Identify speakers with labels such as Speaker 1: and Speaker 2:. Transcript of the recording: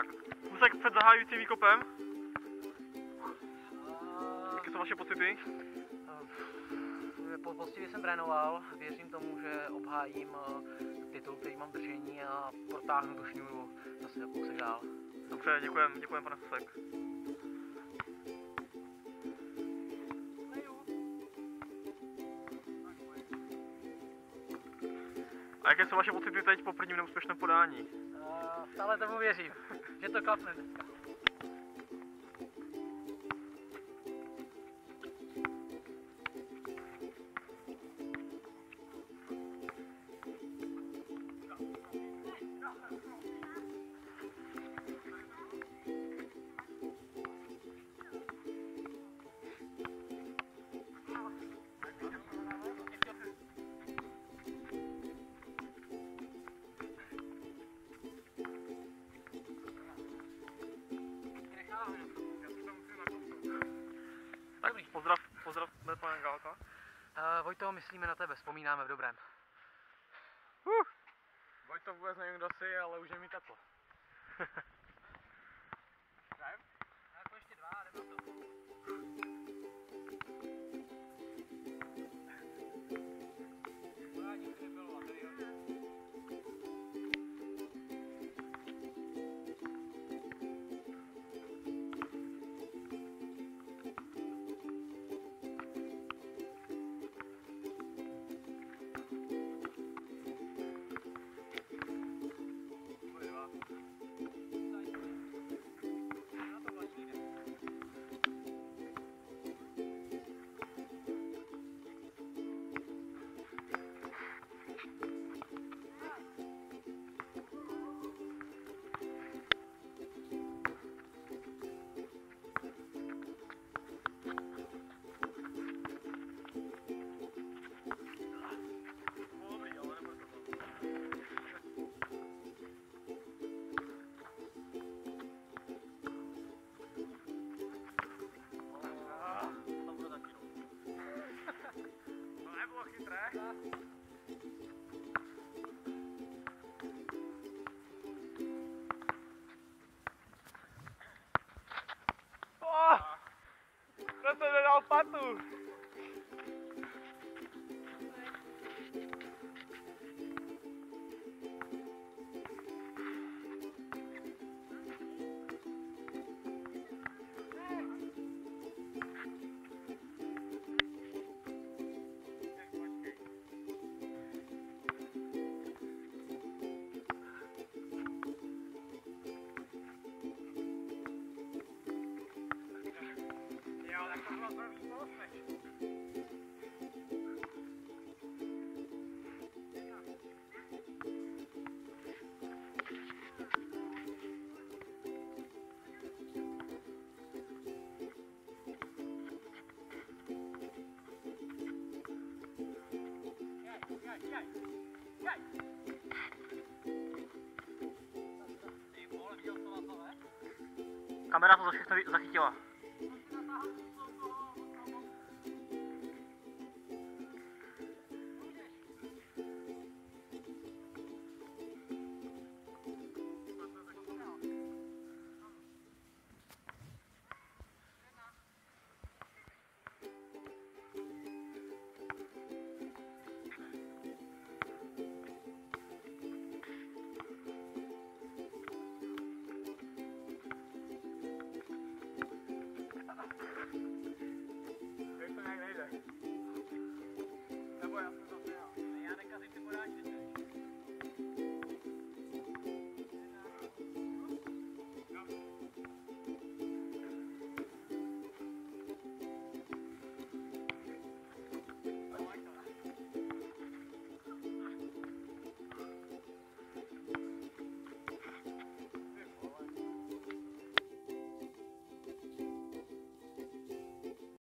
Speaker 1: Tak, Husek před zahájujícím výkopem. Jaké jsou vaše pocity?
Speaker 2: Poctivě jsem trénoval, věřím tomu, že obhájím titul, který mám v držení a protáhnu tu šňůru zase o kousek dál.
Speaker 1: Dobře, děkujem pane Husek. A jaké jsou vaše pocity teď po prvním neúspěšném podání?
Speaker 2: Stále tomu věřím, že to klapne dneska.
Speaker 1: Tak pozdrav pana Gálka.
Speaker 2: Vojto, myslíme na tebe, vzpomínáme v dobrém.
Speaker 1: Vojto, vůbec nevím, kdo jsi, ale už je mi teplo.
Speaker 2: Jako ještě dva, jdeme na to.
Speaker 1: To jsem nedal patu. Kamera to za všechno zachytila.